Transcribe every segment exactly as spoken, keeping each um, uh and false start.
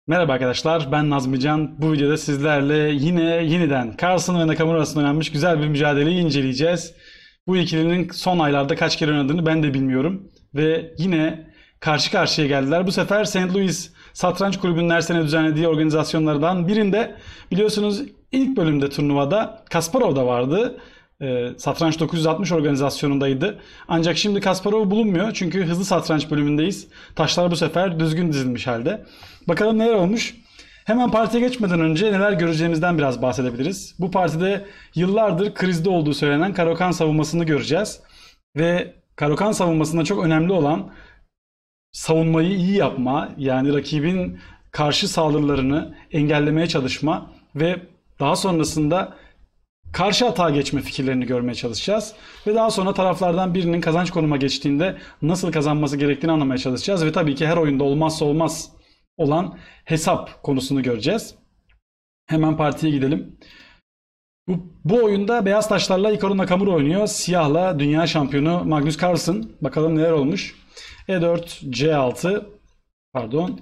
Merhaba arkadaşlar, ben Nazmi Can. Bu videoda sizlerle yine yeniden Carlsen ve Nakamura arasında oynanmış güzel bir mücadeleyi inceleyeceğiz. Bu ikilinin son aylarda kaç kere oynadığını ben de bilmiyorum. Ve yine karşı karşıya geldiler. Bu sefer Saint Louis Satranç Kulübü'nün her sene düzenlediği organizasyonlardan birinde biliyorsunuz ilk bölümde turnuvada Kasparov da vardı. E, Satranç dokuz yüz altmış organizasyonundaydı. Ancak şimdi Kasparov bulunmuyor çünkü hızlı satranç bölümündeyiz. Taşlar bu sefer düzgün dizilmiş halde. Bakalım neler olmuş. Hemen partiye geçmeden önce neler göreceğimizden biraz bahsedebiliriz. Bu partide yıllardır krizde olduğu söylenen Caro-Kann savunmasını göreceğiz. Ve Caro-Kann savunmasında çok önemli olan savunmayı iyi yapma, yani rakibin karşı saldırılarını engellemeye çalışma ve daha sonrasında karşı atağa geçme fikirlerini görmeye çalışacağız. Ve daha sonra taraflardan birinin kazanç konuma geçtiğinde nasıl kazanması gerektiğini anlamaya çalışacağız. Ve tabii ki her oyunda olmazsa olmaz olan hesap konusunu göreceğiz. Hemen partiye gidelim. Bu, bu oyunda beyaz taşlarla Hikaru Nakamura oynuyor. Siyahla dünya şampiyonu Magnus Carlsen. Bakalım neler olmuş. E dört, C altı, pardon,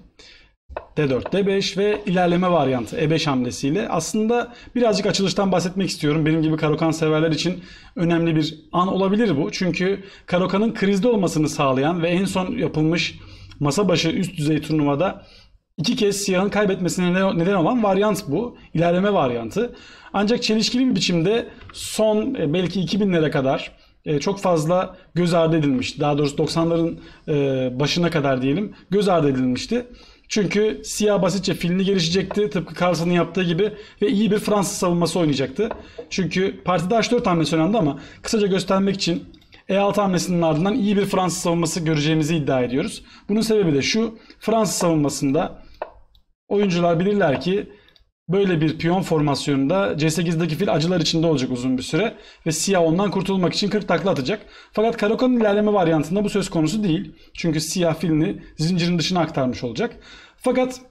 D dört, D beş ve ilerleme varyantı E beş hamlesiyle. Aslında birazcık açılıştan bahsetmek istiyorum. Benim gibi Caro-Kann severler için önemli bir an olabilir bu. Çünkü Caro-Kann'ın krizde olmasını sağlayan ve en son yapılmış masa başı üst düzey turnuvada iki kez siyahın kaybetmesine neden olan varyant bu. İlerleme varyantı. Ancak çelişkili bir biçimde son e, belki iki binlere kadar e, çok fazla göz ardı edilmiş. Daha doğrusu doksanların e, başına kadar diyelim göz ardı edilmişti. Çünkü siyah basitçe filini gelişecekti tıpkı Carlsen'ın yaptığı gibi ve iyi bir Fransız savunması oynayacaktı. Çünkü partide H dört hamlesi oynandı ama kısaca göstermek için E altı hamlesinin ardından iyi bir Fransız savunması göreceğimizi iddia ediyoruz. Bunun sebebi de şu: Fransız savunmasında oyuncular bilirler ki böyle bir piyon formasyonunda C sekizdeki fil acılar içinde olacak uzun bir süre ve siyah ondan kurtulmak için kırk takla atacak. Fakat Caro-Kann'ın ilerleme varyantında bu söz konusu değil. Çünkü siyah filini zincirin dışına aktarmış olacak. Fakat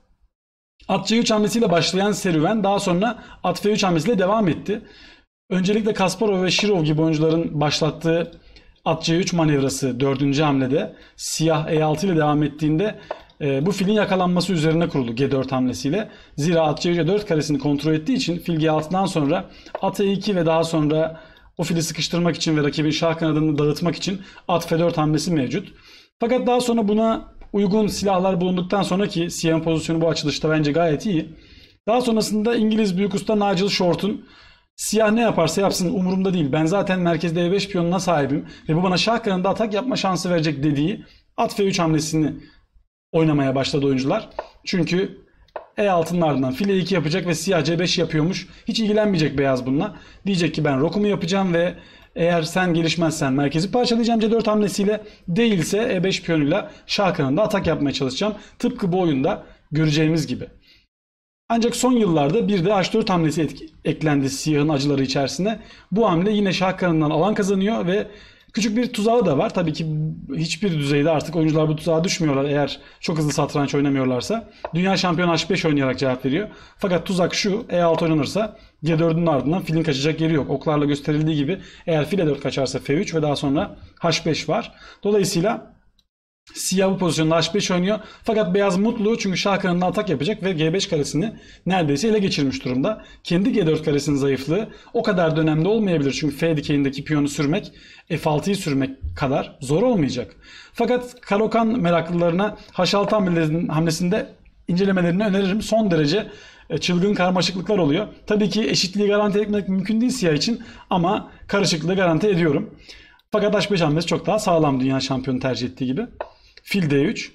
at C üç hamlesiyle başlayan serüven daha sonra at F üç hamlesiyle devam etti. Öncelikle Kasparov ve Shirov gibi oyuncuların başlattığı at C üç manevrası dördüncü hamlede siyah E altı ile devam ettiğinde e, bu filin yakalanması üzerine kuruldu G dört hamlesiyle. Zira at C üç'e dört karesini kontrol ettiği için fil G altıdan sonra at E iki ve daha sonra o fili sıkıştırmak için ve rakibin şah kanadını dağıtmak için at F dört hamlesi mevcut. Fakat daha sonra buna uygun silahlar bulunduktan sonra, ki siyahın pozisyonu bu açılışta bence gayet iyi. Daha sonrasında İngiliz büyük usta Nigel Short'un siyah ne yaparsa yapsın umurumda değil, ben zaten merkezde E beş piyonuna sahibim ve bu bana şah kanadında atak yapma şansı verecek dediği at F üç hamlesini oynamaya başladı oyuncular. Çünkü E altının ardından fil E iki yapacak ve siyah C beş yapıyormuş. Hiç ilgilenmeyecek beyaz bununla. Diyecek ki ben rokumu yapacağım ve eğer sen gelişmezsen merkezi parçalayacağım C dört hamlesiyle, değilse E beş piyonuyla şah kanadında atak yapmaya çalışacağım. Tıpkı bu oyunda göreceğimiz gibi. Ancak son yıllarda bir de H dört hamlesi etki, eklendi siyahın acıları içerisine. Bu hamle yine şah kanadından alan kazanıyor ve küçük bir tuzağı da var. Tabii ki hiçbir düzeyde artık oyuncular bu tuzağa düşmüyorlar eğer çok hızlı satranç oynamıyorlarsa. Dünya şampiyonu H beş oynayarak cevap veriyor. Fakat tuzak şu: E altı oynanırsa G dördün ardından filin kaçacak yeri yok. Oklarla gösterildiği gibi eğer fil E dört kaçarsa F üç ve daha sonra H beş var. Dolayısıyla siyah bu pozisyonda H beş oynuyor. Fakat beyaz mutlu çünkü şah kanadına atak yapacak ve G beş karesini neredeyse ele geçirmiş durumda. Kendi G dört karesinin zayıflığı o kadar da önemli olmayabilir. Çünkü F dikeyindeki piyonu sürmek F altıyı sürmek kadar zor olmayacak. Fakat Caro-Kann meraklılarına H altı hamlesinde incelemelerini öneririm. Son derece çılgın karmaşıklıklar oluyor. Tabii ki eşitliği garanti etmek mümkün değil siyah için ama karışıklığı garanti ediyorum. Fakat H beş hamlesi çok daha sağlam, dünya şampiyonu tercih ettiği gibi. Fil D üç.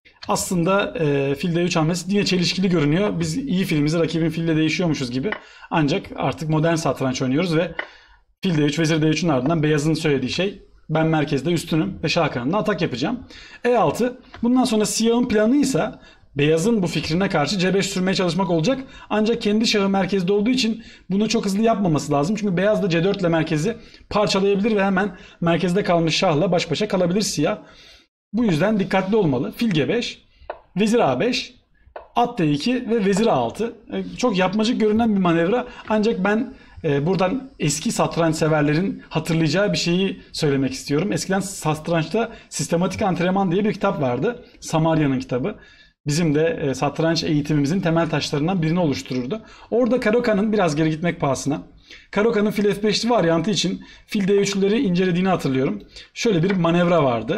Aslında e, fil D üç hamlesi yine çelişkili görünüyor. Biz iyi filimizi rakibin fille değişiyormuşuz gibi. Ancak artık modern satranç oynuyoruz ve fil D üç, vezir D üçün ardından beyazın söylediği şey: ben merkezde üstünüm ve şah kanadına atak yapacağım. E altı. Bundan sonra siyahın planıysa beyazın bu fikrine karşı C beş sürmeye çalışmak olacak. Ancak kendi şahı merkezde olduğu için bunu çok hızlı yapmaması lazım. Çünkü beyaz da C dört ile merkezi parçalayabilir ve hemen merkezde kalmış şahla baş başa kalabilir siyah. Bu yüzden dikkatli olmalı. Fil G beş, vezir A beş, at D iki ve vezir A altı. Çok yapmacık görünen bir manevra. Ancak ben e, buradan eski satranç severlerin hatırlayacağı bir şeyi söylemek istiyorum. Eskiden satrançta sistematik antrenman diye bir kitap vardı. Samarya'nın kitabı. bizim de e, satranç eğitimimizin temel taşlarından birini oluştururdu. Orada Karoka'nın biraz geri gitmek pahasına, Karoka'nın fil F beşli varyantı için fil D üç'leri incelediğini hatırlıyorum. Şöyle bir manevra vardı.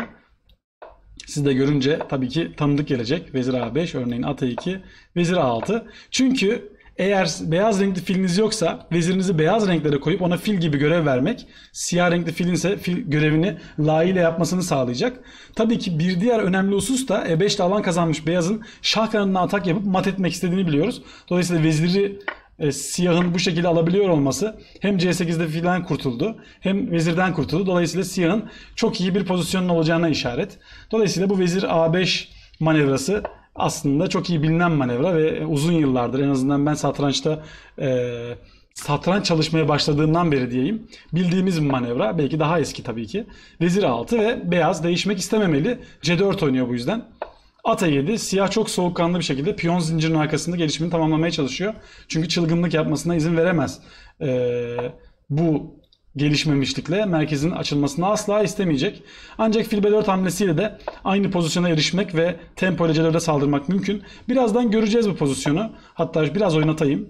Siz de görünce tabii ki tanıdık gelecek. Vezir A beş, örneğin at E iki, vezir A altı. Çünkü eğer beyaz renkli filiniz yoksa vezirinizi beyaz renklere koyup ona fil gibi görev vermek, siyah renkli filin ise fil görevini layığıyla yapmasını sağlayacak. Tabii ki bir diğer önemli husus da E beşte alan kazanmış beyazın şah kanadına atak yapıp mat etmek istediğini biliyoruz. Dolayısıyla veziri e, siyahın bu şekilde alabiliyor olması hem C sekizde filden kurtuldu hem vezirden kurtuldu. Dolayısıyla siyahın çok iyi bir pozisyonun olacağına işaret. Dolayısıyla bu vezir A beş manevrası aslında çok iyi bilinen manevra ve uzun yıllardır, en azından ben satrançta e, satranç çalışmaya başladığımdan beri diyeyim, bildiğimiz bir manevra. Belki daha eski tabii ki. Vezir A altı ve beyaz değişmek istememeli. C dört oynuyor bu yüzden. At E yedi. Siyah çok soğukkanlı bir şekilde piyon zincirinin arkasında gelişimini tamamlamaya çalışıyor. Çünkü çılgınlık yapmasına izin veremez. Ee, bu gelişmemişlikle merkezin açılmasını asla istemeyecek. Ancak fil B dört hamlesiyle de aynı pozisyona erişmek ve tempo ile C dört'e saldırmak mümkün. Birazdan göreceğiz bu pozisyonu. Hatta biraz oynatayım.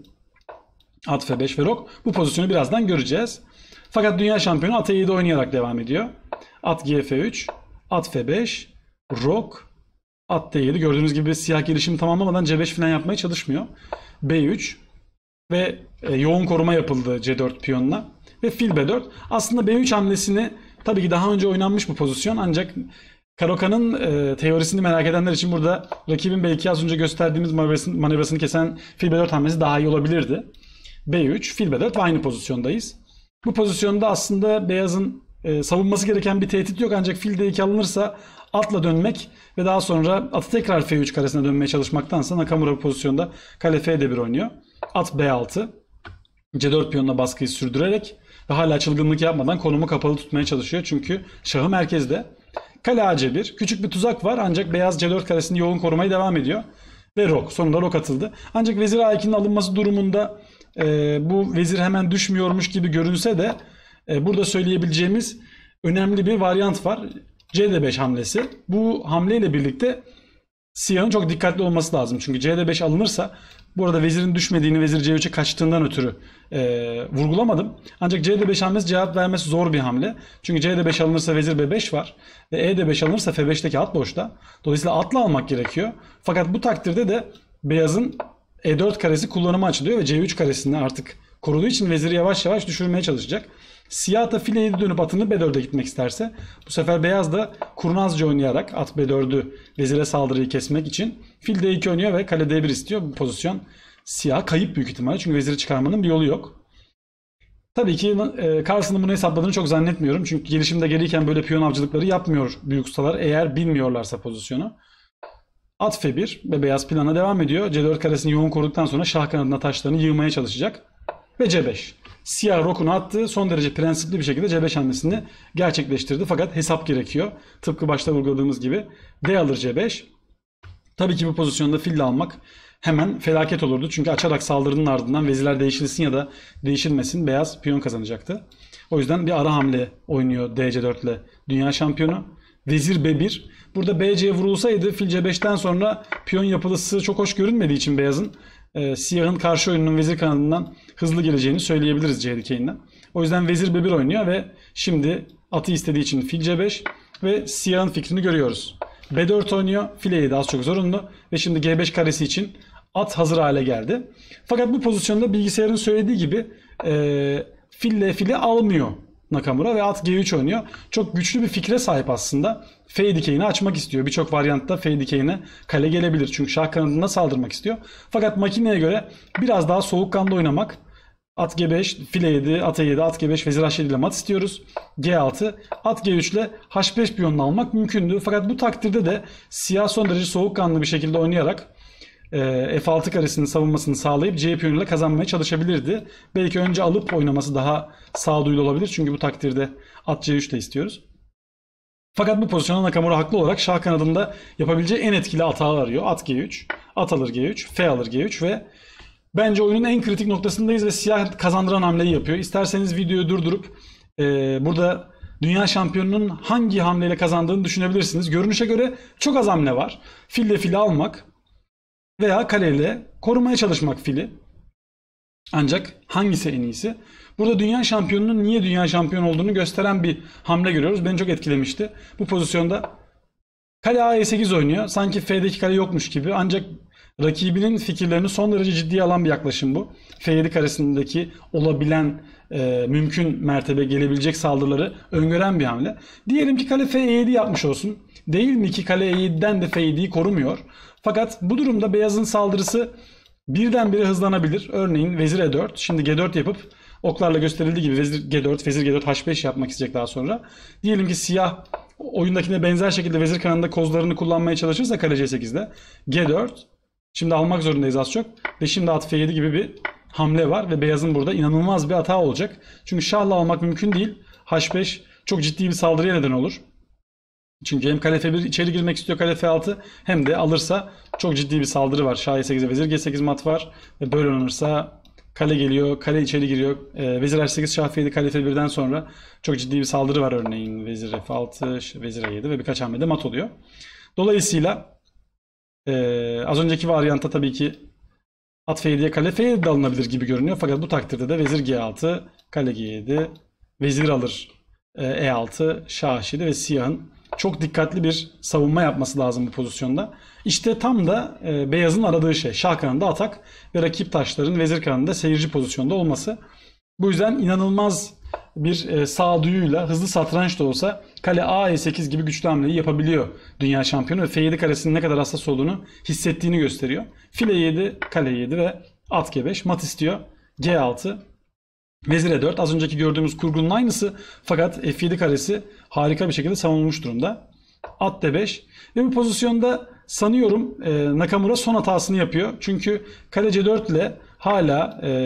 At F beş ve rok. Bu pozisyonu birazdan göreceğiz. Fakat dünya şampiyonu at E yedi oynayarak devam ediyor. At G F üç, at F beş, rok, at D yedi. Gördüğünüz gibi siyah gelişimi tamamlamadan C beş falan yapmaya çalışmıyor. B üç ve e, yoğun koruma yapıldı C dört piyonuna. Ve fil B dört. Aslında B üç hamlesini, tabii ki daha önce oynanmış bu pozisyon, ancak Karoka'nın e, teorisini merak edenler için burada rakibin belki az önce gösterdiğimiz manevrasını, manevrasını kesen fil B dört hamlesi daha iyi olabilirdi. B üç, fil B dört ve aynı pozisyondayız. Bu pozisyonda aslında beyazın e, savunması gereken bir tehdit yok, ancak fil D iki alınırsa atla dönmek ve daha sonra atı tekrar F üç karesine dönmeye çalışmaktansa Nakamura bu pozisyonda kale F D bir oynuyor. At B altı, C dört piyonuna baskıyı sürdürerek ve hala çılgınlık yapmadan konumu kapalı tutmaya çalışıyor. Çünkü şahı merkezde. Kale A C bir. Küçük bir tuzak var, ancak beyaz C dört karesini yoğun korumaya devam ediyor. Ve rok. Sonunda rok atıldı. Ancak vezir A ikinin alınması durumunda e, bu vezir hemen düşmüyormuş gibi görünse de e, burada söyleyebileceğimiz önemli bir varyant var. C D beş hamlesi. Bu hamleyle birlikte siyahın çok dikkatli olması lazım. Çünkü C D beş alınırsa, bu arada vezirin düşmediğini, vezir C üç'e kaçtığından ötürü e, vurgulamadım. Ancak C D beş hamlesi cevap vermesi zor bir hamle. Çünkü C D beş alınırsa vezir B beş var. Ve E D beş alınırsa F beş'teki at boşta. Dolayısıyla atla almak gerekiyor. Fakat bu takdirde de beyazın E dört karesi kullanıma açılıyor ve C üç karesini artık koruduğu için veziri yavaş yavaş düşürmeye çalışacak. Siyah da file yedi dönüp atını B dört'e gitmek isterse, bu sefer beyaz da kurnazca oynayarak at B dört'ü vezire saldırıyı kesmek için fil D iki oynuyor ve kale D bir istiyor. Bu pozisyon siyah kayıp büyük ihtimalle, çünkü veziri çıkarmanın bir yolu yok. Tabii ki e, Carlsen'ın bunu hesapladığını çok zannetmiyorum. Çünkü gelişimde geriyken böyle piyon avcılıkları yapmıyor büyük ustalar, eğer bilmiyorlarsa pozisyonu. At F bir ve beyaz plana devam ediyor. C dört karesini yoğun koruduktan sonra şah kanadına taşlarını yığmaya çalışacak. Ve C beş. Siyah rokunu attı. Son derece prensipli bir şekilde C beş hamlesini gerçekleştirdi. Fakat hesap gerekiyor. Tıpkı başta vurguladığımız gibi. D alır C beş. Tabii ki bu pozisyonda fille almak hemen felaket olurdu. Çünkü açarak saldırının ardından vezirler değişilsin ya da değişilmesin, beyaz piyon kazanacaktı. O yüzden bir ara hamle oynuyor D C dört ile dünya şampiyonu. Vezir B bir. Burada B C'ye vurulsaydı fil C beş'ten sonra piyon yapılısı çok hoş görünmediği için beyazın e, siyahın karşı oyununun vezir kanadından hızlı geleceğini söyleyebiliriz C dikeyinden. O yüzden vezir B bir oynuyor ve şimdi atı istediği için fil C beş ve siyahın fikrini görüyoruz. B dört oynuyor. File yedi az çok zorunlu ve şimdi G beş karesi için at hazır hale geldi. Fakat bu pozisyonda bilgisayarın söylediği gibi e, fille fili almıyor Nakamura ve at G üç oynuyor. Çok güçlü bir fikre sahip aslında. F dikeyini açmak istiyor. Birçok varyantta F dikeyine kale gelebilir. Çünkü şah kanadına saldırmak istiyor. Fakat makineye göre biraz daha soğukkanlı oynamak. At G beş, file yedi, at E yedi, at G beş, vezir H yedi ile mat istiyoruz. G altı, at G üç ile H beş piyonunu almak mümkündü. Fakat bu takdirde de siyah son derece soğukkanlı bir şekilde oynayarak e, F altı karesinin savunmasını sağlayıp C piyonuyla kazanmaya çalışabilirdi. Belki önce alıp oynaması daha sağduyulu olabilir. Çünkü bu takdirde at C üç de istiyoruz. Fakat bu pozisyonda Nakamura haklı olarak şah kanadında yapabileceği en etkili atağı arıyor. At G üç, at alır G üç, F alır G üç ve bence oyunun en kritik noktasındayız ve siyah kazandıran hamleyi yapıyor. İsterseniz videoyu durdurup e, burada dünya şampiyonunun hangi hamleyle kazandığını düşünebilirsiniz. Görünüşe göre çok az hamle var. Fille file almak, Veya kaleyle korumaya çalışmak fili. Ancak hangisi en iyisi? Burada dünya şampiyonunun niye dünya şampiyonu olduğunu gösteren bir hamle görüyoruz. Beni çok etkilemişti. Bu pozisyonda kale A E sekiz oynuyor. Sanki F'deki kale yokmuş gibi. Ancak rakibinin fikirlerini son derece ciddiye alan bir yaklaşım bu. F yedi karesindeki olabilen e, mümkün mertebe gelebilecek saldırıları öngören bir hamle. Diyelim ki kale F yedi yapmış olsun. Değil mi ki kale E yediden de F yediyi korumuyor. Fakat bu durumda beyazın saldırısı birdenbire hızlanabilir. Örneğin vezir E dört. Şimdi G dört yapıp oklarla gösterildiği gibi vezir G dört, vezir G dört, H beş yapmak isteyecek daha sonra. Diyelim ki siyah oyundakine benzer şekilde vezir kanadında kozlarını kullanmaya çalışırsa kale C sekizde G dört. Şimdi almak zorundayız az çok. Ve şimdi at F yedi gibi bir hamle var ve beyazın burada inanılmaz bir hata olacak. Çünkü şahla almak mümkün değil. H beş çok ciddi bir saldırıya neden olur. Çünkü hem kale F bir içeri girmek istiyor kale F altı, hem de alırsa çok ciddi bir saldırı var. Şah E sekize vezir G sekiz mat var ve böyle oynanırsa kale geliyor, kale içeri giriyor. E, vezir H sekiz, Şah F yedi, kale F birden sonra çok ciddi bir saldırı var örneğin. Vezir F altı, vezir E yedi ve birkaç hamlede mat oluyor. Dolayısıyla e, az önceki varyanta tabii ki at F yediye kale F yedi de alınabilir gibi görünüyor. Fakat bu takdirde de vezir G altı, kale G yedi, vezir alır e, E altı, Şah H yedi ve siyahın çok dikkatli bir savunma yapması lazım bu pozisyonda. İşte tam da e, beyazın aradığı şey. Şah kanadında atak ve rakip taşların vezir kanadında seyirci pozisyonda olması. Bu yüzden inanılmaz bir e, sağduyuyla hızlı satranç da olsa kale A E sekiz gibi güçlü hamleyi yapabiliyor dünya şampiyonu ve F yedi karesinin ne kadar hassas olduğunu hissettiğini gösteriyor. File yedi, kale yedi ve at G beş mat istiyor. G altı, vezir E dört, az önceki gördüğümüz kurgunun aynısı fakat F yedi karesi harika bir şekilde savunulmuş durumda. At D beş ve bu pozisyonda sanıyorum e, Nakamura son hatasını yapıyor. Çünkü kale C dört ile hala e,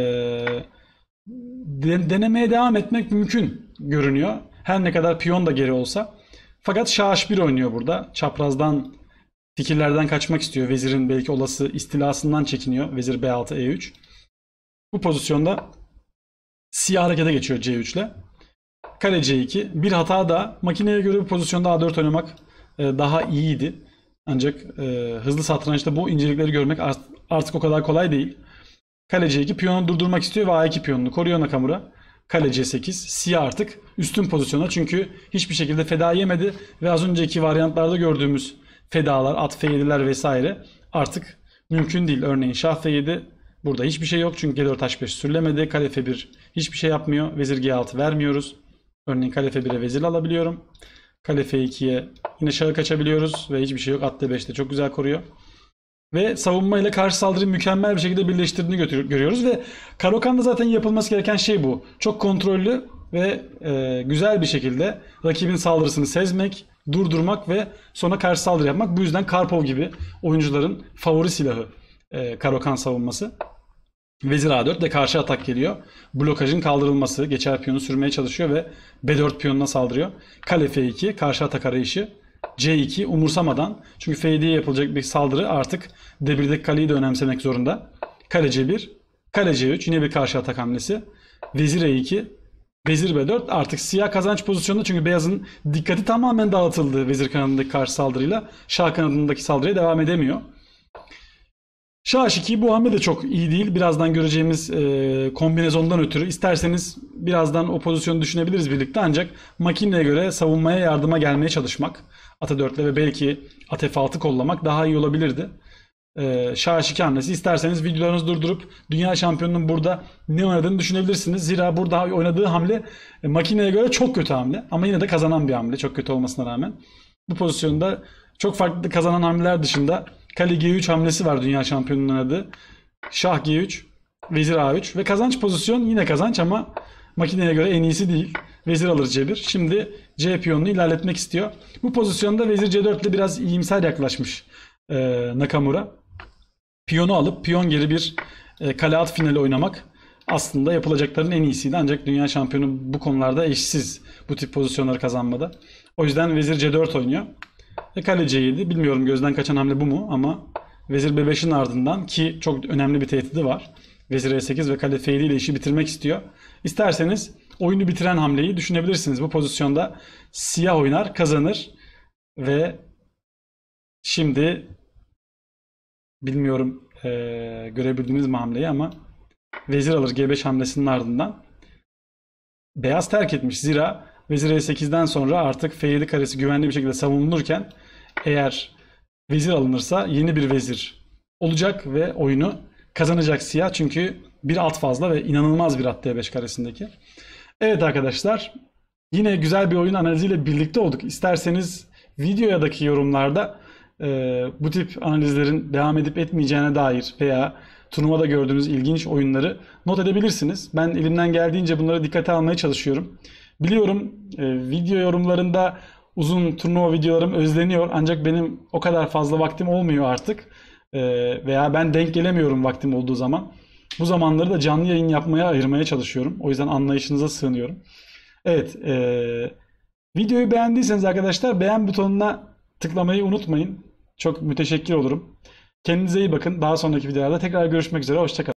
de, denemeye devam etmek mümkün görünüyor. Her ne kadar piyon da geri olsa. Fakat Şah H bir oynuyor burada. Çaprazdan fikirlerden kaçmak istiyor. Vezirin belki olası istilasından çekiniyor. Vezir B altı E üç. Bu pozisyonda siyah harekete geçiyor C üç ile. Kale C iki. Bir hata da makineye göre bu pozisyonda A dört oynamak daha iyiydi. Ancak e, hızlı satrançta bu incelikleri görmek artık o kadar kolay değil. Kale C iki piyonu durdurmak istiyor ve A iki piyonunu koruyor Nakamura. Kale C sekiz. Siyah artık üstün pozisyona çünkü hiçbir şekilde feda yemedi ve az önceki varyantlarda gördüğümüz fedalar, at F yediler vesaire artık mümkün değil. Örneğin Şah F yedi, burada hiçbir şey yok çünkü G dört H beş sürülemedi. Kale F bir hiçbir şey yapmıyor. Vezir G altı vermiyoruz. Örneğin kale F bire vezir alabiliyorum. Kale F ikiye yine şahı kaçabiliyoruz ve hiçbir şey yok. At D beşte çok güzel koruyor. Ve savunma ile karşı saldırıyı mükemmel bir şekilde birleştirdiğini görüyoruz ve Caro-Kann'da zaten yapılması gereken şey bu. Çok kontrollü ve e, güzel bir şekilde rakibin saldırısını sezmek, durdurmak ve sonra karşı saldırı yapmak. Bu yüzden Karpov gibi oyuncuların favori silahı e, Caro-Kann savunması. Vezir A dört ve karşı atak geliyor. Blokajın kaldırılması. Geçer piyonu sürmeye çalışıyor ve B dört piyonuna saldırıyor. Kale F iki karşı atak arayışı. C iki umursamadan. Çünkü F yediye yapılacak bir saldırı artık D birdeki kaleyi de önemsemek zorunda. Kale C bir. Kale C üç. Yine bir karşı atak hamlesi. Vezir E iki. Vezir B dört. Artık siyah kazanç pozisyonunda çünkü beyazın dikkati tamamen dağıtıldı vezir kanadındaki karşı saldırıyla. Şah kanadındaki saldırıya devam edemiyor. Şah H iki bu hamle de çok iyi değil. Birazdan göreceğimiz e, kombinezondan ötürü. İsterseniz birazdan o pozisyonu düşünebiliriz birlikte. Ancak makineye göre savunmaya yardıma gelmeye çalışmak. At dört ile ve belki at F altı kollamak daha iyi olabilirdi. E, Şah H iki hamlesi. İsterseniz videolarınızı durdurup dünya şampiyonunun burada ne oynadığını düşünebilirsiniz. Zira burada oynadığı hamle e, makineye göre çok kötü hamle. Ama yine de kazanan bir hamle. Çok kötü olmasına rağmen. Bu pozisyonda çok farklı kazanan hamleler dışında kale G üç hamlesi var dünya şampiyonunun adı. Şah G üç, vezir A üç ve kazanç pozisyon yine kazanç ama makineye göre en iyisi değil. Vezir alır C bir. Şimdi C piyonunu ilerletmek istiyor. Bu pozisyonda vezir C dört ile biraz iyimser yaklaşmış e, Nakamura. Piyonu alıp piyon geri bir e, kale at finali oynamak aslında yapılacakların en iyisiydi. Ancak dünya şampiyonu bu konularda eşsiz bu tip pozisyonları kazanmada. O yüzden vezir C dört oynuyor. Ve kale C yedi. Bilmiyorum gözden kaçan hamle bu mu ama vezir B beşin ardından ki çok önemli bir tehdidi var. Vezir E sekiz ve kale F yedi ile işi bitirmek istiyor. İsterseniz oyunu bitiren hamleyi düşünebilirsiniz. Bu pozisyonda siyah oynar, kazanır ve şimdi Bilmiyorum e, görebildiniz mi hamleyi ama vezir alır G beş hamlesinin ardından beyaz terk etmiş. Zira vezir E sekizden sonra artık F yedi karesi güvenli bir şekilde savunulurken eğer vezir alınırsa yeni bir vezir olacak ve oyunu kazanacak siyah. Çünkü bir at fazla ve inanılmaz bir at D beş karesindeki. Evet arkadaşlar, yine güzel bir oyun analiziyle birlikte olduk. İsterseniz videodaki yorumlarda e, bu tip analizlerin devam edip etmeyeceğine dair veya turnuvada gördüğünüz ilginç oyunları not edebilirsiniz. Ben elimden geldiğince bunları dikkate almaya çalışıyorum. Biliyorum e, video yorumlarında uzun turnuva videolarım özleniyor ancak benim o kadar fazla vaktim olmuyor artık. E, veya ben denk gelemiyorum vaktim olduğu zaman. Bu zamanları da canlı yayın yapmaya ayırmaya çalışıyorum. O yüzden anlayışınıza sığınıyorum. Evet, e, videoyu beğendiyseniz arkadaşlar beğen butonuna tıklamayı unutmayın. Çok müteşekkir olurum. Kendinize iyi bakın. Daha sonraki videolarda tekrar görüşmek üzere. Hoşça kalın.